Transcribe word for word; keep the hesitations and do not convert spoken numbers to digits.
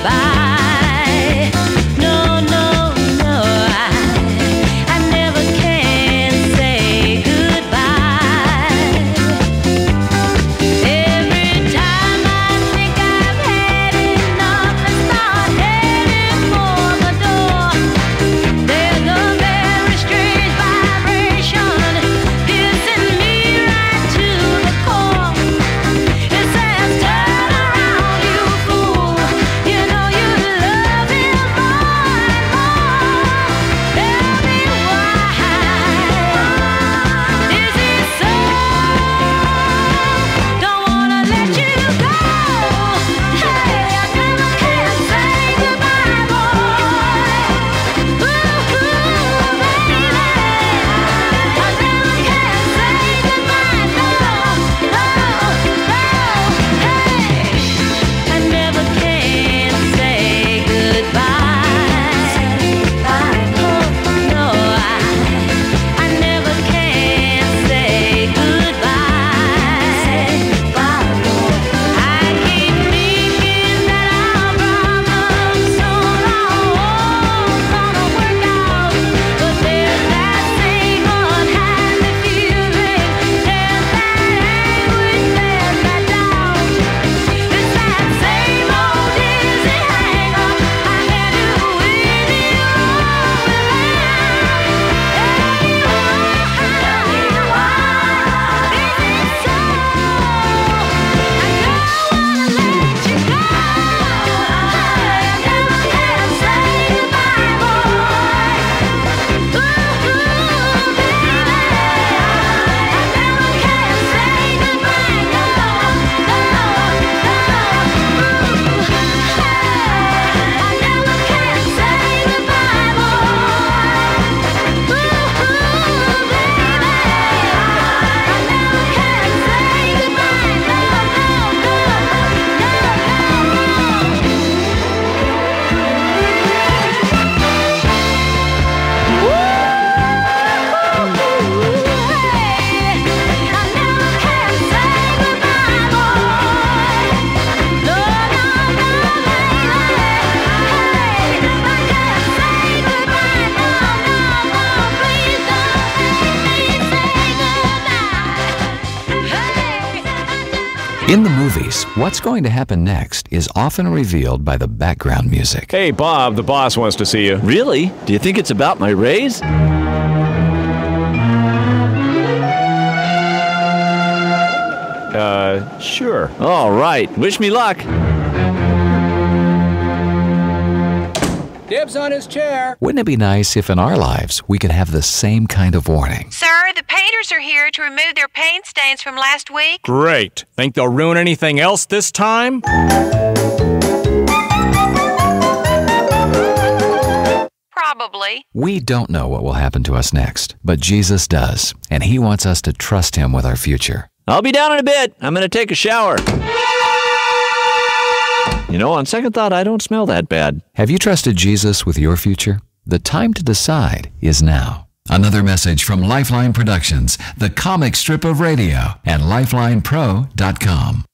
goodbye. No, no, no, I, I never can say goodbye. Every time I think I've had enough and start heading for the door, there's a very strange vibration piercing me right to the core. It says, turn around, you fool. You know you love him more and more. Tell me why. Is it so? Don't wanna let you go. Hey, I never can say goodbye, boy. Ooh, baby, I never can say goodbye. No, no, no. Hey, I never can say goodbye. Oh, no, I, I never can say goodbye. I keep thinking that our problems soon all gonna work out, but there's that same unhappy feeling, there's that anguish, there's that doubt. It's that same old dizzy hang-up I had to win you all without. Tell me why, is it so? I don't wanna let you go. I never can say goodbye, boy. Ooh, baby, I never can say goodbye. No, no, no. Ooh, hey, I never can say goodbye, boy. Ooh, baby, I never can say goodbye. No, In the movies, what's going to happen next is often revealed by the background music. Hey, Bob, the boss wants to see you. Really? Do you think it's about my raise? Uh, sure. All right. Wish me luck. Dibs on his chair. Wouldn't it be nice if in our lives we could have the same kind of warning? Sir, the painters are here to remove their paint stains from last week. Great. Think they'll ruin anything else this time? Probably. We don't know what will happen to us next, but Jesus does, and He wants us to trust Him with our future. I'll be down in a bit. I'm going to take a shower. You know, on second thought, I don't smell that bad. Have you trusted Jesus with your future? The time to decide is now. Another message from Lifeline Productions, the comic strip of radio, and lifeline pro dot com.